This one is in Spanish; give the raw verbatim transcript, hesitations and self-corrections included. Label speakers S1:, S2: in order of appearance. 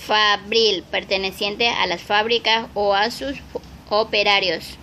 S1: Fabril, perteneciente a las fábricas o a sus operarios.